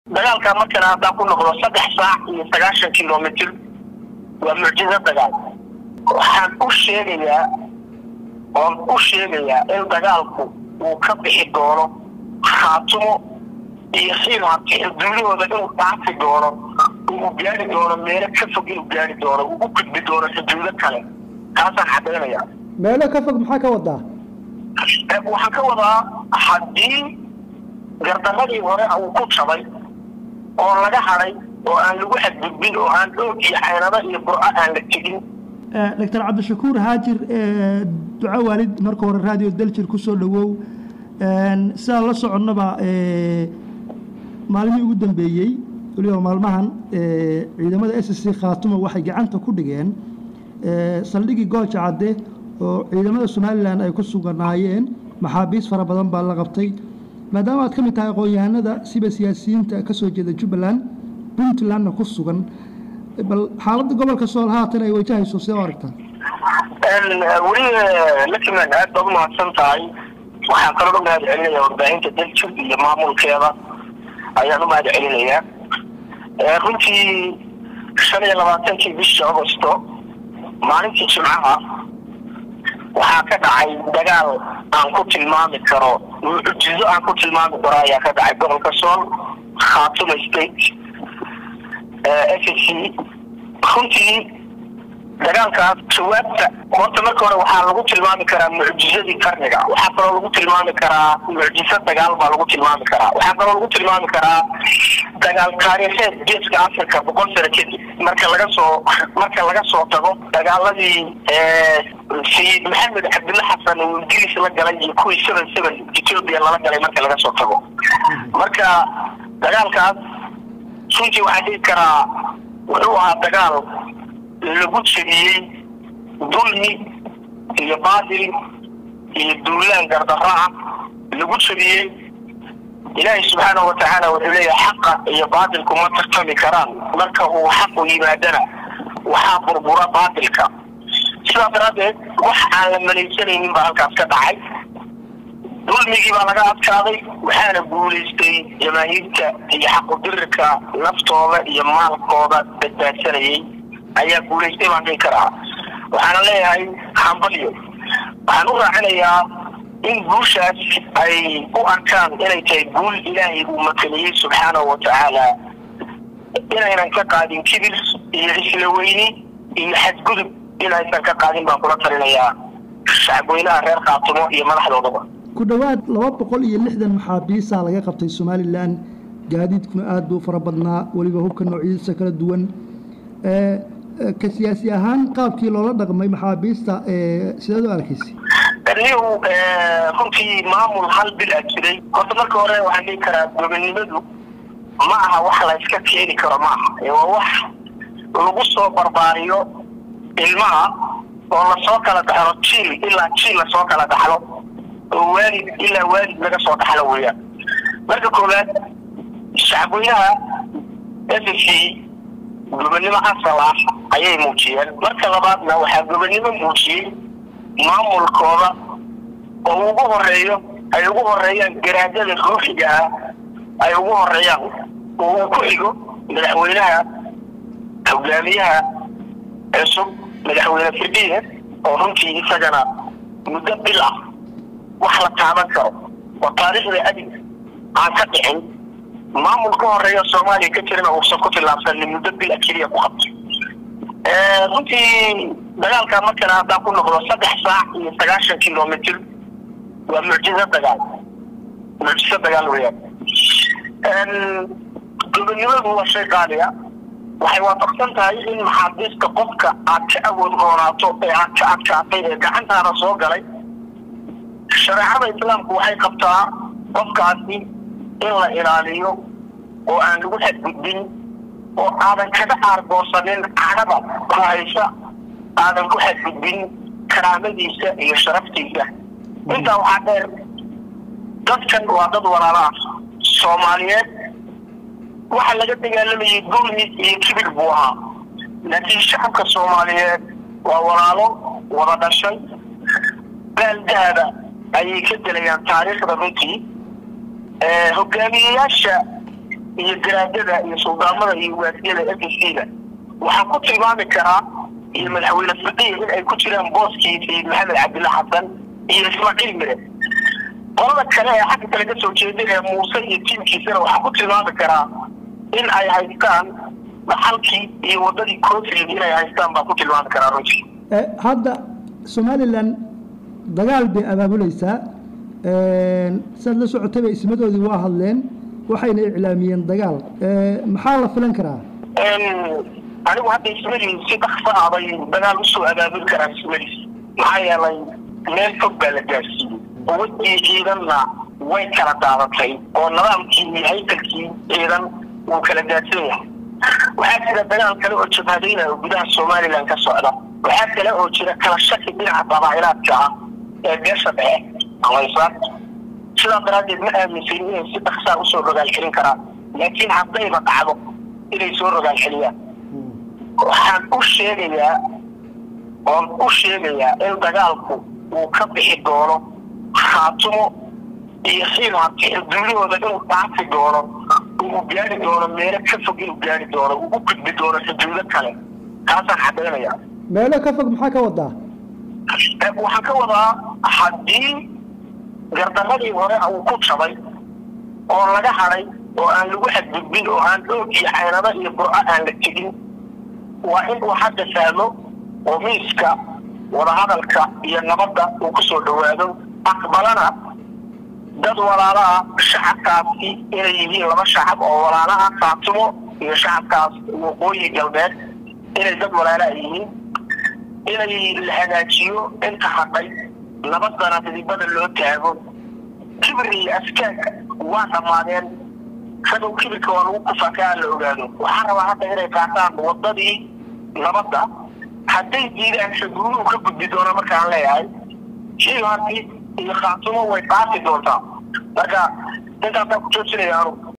dagaalka markana hadda ku noqdo 3 saac iyo 9 kiiloomitir waa mucjiso dagaal. waxaan u sheegayaa in dagaalku uu ka bixi doono xaatumo iyo xiimaadka xuduudahooda inuu dhaafi doono uu gaari doono meelo ka fog inuu gaari doono uu gudbi doono xuduudo kale kaasaan caddaynaya. meelo ka fog maxaa ka wadaa? waxaan ka wadaa haddii gardaradii hore uu ku jabay oo laga haray oo aan lagu xadgudbin oo aan dhoog iyo xeelado iyo burco aan la tegin. دكتور عبد الشكور هاجر دعاء والد مركو الراديو دلجر كسو دغو سال لا سoconnaba maalmihii ugu dambeeyay waliba maalmahan ciidamada SSC Khaatumo waxay gacanta ku dhigeen saldhigii Gooja Cadde oo ciidamada Soomaaliland ay ku suganaayeen maxaabiis fara badan baa la qabtay maadaama aad ka mid tahay aqoon-yahanada siba siyaasiyiinta ka soo jeeda Jubbaland Puntland ku sugan bal xaaladda gobolka Sool haatan ay wajahayso sida aragtaan wali laakiin aad baad ma santahay waxaan kala ogahay celinayaa warbaahinta dalka iyo maamulkeeda ayaan u mahad celinayaa runtii 25 bishii Agoosto maalintii Jimcaha waxaa ka dhacay dagaal aan ku tilmaami karo mucjiso aan ku tilmaami karo ayaa ka dhacay gobolka Sool Khaatumo State SSC runtii dagaalkaas jawaabta horta marka hore waxaa lagu tilmaami karaa mucjisadii qarniga waxaa kaloo lagu tilmaami karaa mucjiso dagaal baa lagu tilmaami karaa waxaa kaloo lagu tilmaami karaa dagaal taariikheed geeska Afrika 100 sano kadib marka laga soo tago dagaaladii Sayid Maxamed Cabdulla Xasan oo Ingiriis la galay iyo kuwii 77 Ethiopia la galay marka laga soo tago marka dagaalkaas runtii waxaa dhici karaa wuxuu ahaa dagaal lagu jabiyey dulmi iyo baadil iyo duulaan gardarraa lagu jabiyey. ilaahay subxaanahu wa tacaala wuxuu leeyahay xaqa iyo baadilku ma tartami karaan marka uu xaqu yimaadana waxaa burbura baadilka. sidaa daraaddeed wax aan la malaysanaynin baa halkaas ka dhacay dulmigii baa laga adkaaday waxaana guulaystay jamaahiirta iyo xaqudirka naftooda iyo maalkooda badbaadsanayay ayaa guulaystay baan dhihi karaa. waxaana leeyahay hambalyo waxaan u raacinayaa in guushaas ay u arkaan inay tahay guul ilaahay uu mataliyey subxaanahu wa tacaala inaynan ka qaadin kibir iyo isla weyni iyo xadgudub inaysan ka qaadin baan kula talinayaa shacabweynaha reer Khaatumo iyo madaxdoodaba. ku dhawaad 260 maxaabiis laga qabtay Soomaaliland gaadiidkuna aad buu fara badnaa waliba hubka noocyadiisa kala duwan ka siyaasi ahaan qaabkii loola dhaqmay maxaabiista sidoo arkaysi runtii maamul hal bil jiray horta marka hore waxaan dhihi karaa gobonimadu ma aha wax la iska keeni karo ma aha waa wax lagu soo barbaariyo ilmaha oo la soo kala dhaxlo jiil ilaa jiil la soo kala dhaxlo والد إلا والد لقى صوت حلوية. مركز كولاد الشعبية أساسي قبل ما أصلاح أي موجين مركز لبعضنا وحب قبل ما موجين معمول كورة ووجوه الرئيو أي وجوه الرئيو جرادة الروحي جاء أي وجوه الرئيو وكله مدحولها أولادها اسم مدحولها في الدين وهم في سجنا مدبلة وحلا تعبان كرو وطاريخ لأدي عن كتعين معمول كون الرئيس الصومالي كتيرنا وصفقات اللابسان لمدبل أكيريا بخط runtii dagaalka markana hadda ku noqdo 3 saac iyo 9 kiiloomitir waa mucjiso dagaal weeyaan gobonimadu waa shay qaali ah waxay waafaqsan tahay in maxaabiista qofka aad ka awood doonaato ee aad ka adkaatay ee gacantaada soo galay shareecada islaamku waxay qabtaa qofkaasi in la ilaaliyo oo aan lagu xadgudbin oo aadan kaga aargoosanin cadaba ku haysa aadan ku xadgudbin karaamadiisa iyo sharaftiisa. intaa waxaa dheer dadkan waa dad walaala ah Soomaaliyeed waxa laga dagaalamayay dulmi iyo kibir buu ahaa laakiin shacabka Soomaaliyeed waa walaalo wada dhashay baldada ayay ka dilayaan taariikhda runtii hogaamiyayaasha iyo garaadada iyo suldaamada iyo waasiyada SSC-da waxaan ku tilmaami karaa iyo madaxweyne Fiqiye in ay ku jiraan booskiisii Maxamed Cabdilla Xasan iyo Ismaaciil Mire qolada kale ee xagga kale ka soo jeedinaya Muuse iyo tiimkiisana waxaan ku tilmaami karaa in ay haystaan dhaxalkii iyo wadadii koonfuriyad inay haystaan baan ku tilmaami karaa runtii hadda Somaliland dagaal bay abaabulaysaa sad la socotay ismadoodii waa hadleen waxayna iclaamiyeen dagaal maxaa la filan karaa anigu hadda ismadii si dhaqso ah bay dagaal u soo abaabuli karaan ismadii maxaa yeelay meel fog baa la gaarsiiyey wadii ciidanna way kala daadatay oo nidaamkii iyo haykalkii ciidan wuu kala daadsan yahay waxaa jira dagaal kale oo jabhadayna oo gudaha Somaliland ka socda waxaa kale oo jira kala shaki dhinaca qabaa'ilaadka ah ee beesha dhexe alaysan sidaa daraadeed ma aaminsan inay si dhaqso u soo rogaal celin karaan laakiin haddayba dhacdo inay soo rogaal celiyaan waxaan u sheegayaa in dagaalku uu ka bixi doono Khaatumo iyo xiimaadka xuduudahooda inuu dhaafi doono uu gaari doono meelo ka fog inuu gaari doono uu u gudbi doono xuduudo kale kaasaan cadaynayaa meelo ka fog maxaa ka wadaa waxaan ka wadaa haddii gardamadii hore uu ku jabay oo laga haday oo aan lagu xadgudbin oo aan dhoog iyo caynada iyo burco aan la tegin waa in uu hadda fahmo oo miiska wadahadalka iyo nabadda uu ku soo dhawaado aqbalana dad walaalaha shacabkaasi inay yihiin laba shacab oo walaalaha Khaatumo iyo shacabkaas waqooyi galbeed inay dad walaalaha yihiin inay la hagaajiyo inta hadhay nabadana dibadda loo taago kibri askaanka waa dhamaadeen kadib kibirka waa lagu kufakaa la ogaado waxaan rabaa hadda inay qaataan wadadii nabadda hadday diidaan xuduuduhu ka gudbi doona markaan leeyahay shaygaasi iyo Khaatumo way dhaafi doontaa marka intaasaan ku joojinayaa